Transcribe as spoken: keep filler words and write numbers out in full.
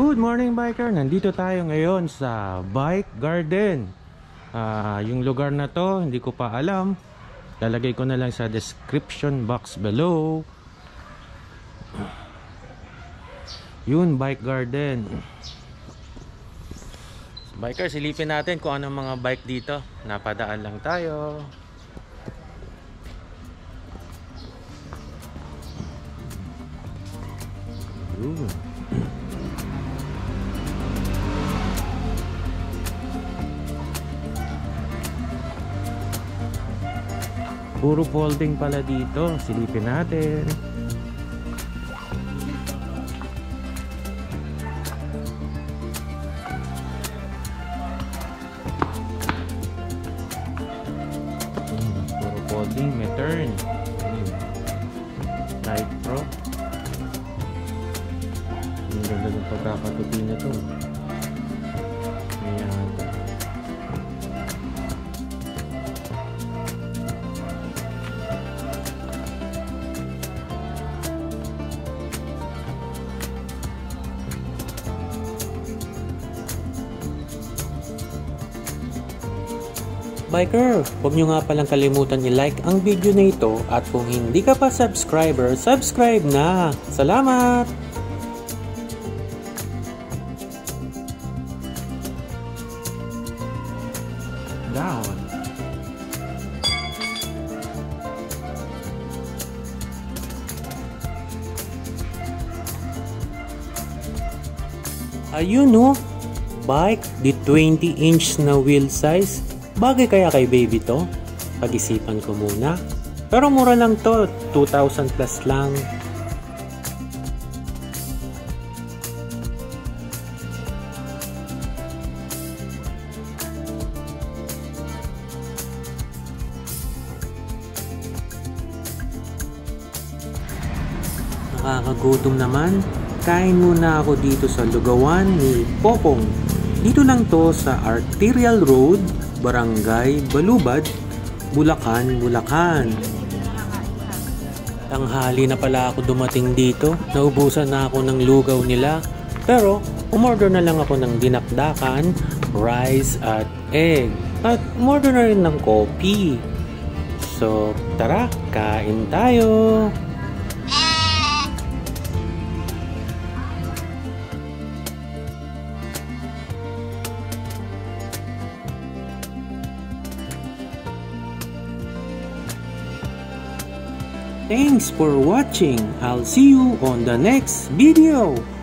Good morning biker! Nandito tayo ngayon sa Bike Garden. uh, Yung lugar na to hindi ko pa alam. Lalagay ko na lang sa description box below. Yun, Bike Garden. Biker, silipin natin kung anong mga bike dito. Napadaan lang tayo. Yun. Puro folding pala dito. Silipin natin. Hmm, puro folding. May turn. Hmm. Light Pro. Ang ganda ng pagkakatupi na to. Ayan. Biker, huwag nyo nga palang kalimutan i-like ang video na ito at kung hindi ka pa subscriber, subscribe na! Salamat! Down. Ayun no, bike di twenty inch na wheel size. Bagay kaya kay baby to? Pag-isipan ko muna. Pero mura lang to, two thousand plus lang. Nakakagutom naman. Kain muna ako dito sa lugawan ni Popong. Dito lang to sa Arterial Road, Barangay Balubad, Bulacan, Bulacan. Tanghali na pala ako dumating dito. Naubusan na ako ng lugaw nila. Pero umorder na lang ako ng dinakdakan, rice at egg. At umorder na rin ng coffee. So tara, kain tayo! Thanks for watching. I'll see you on the next video.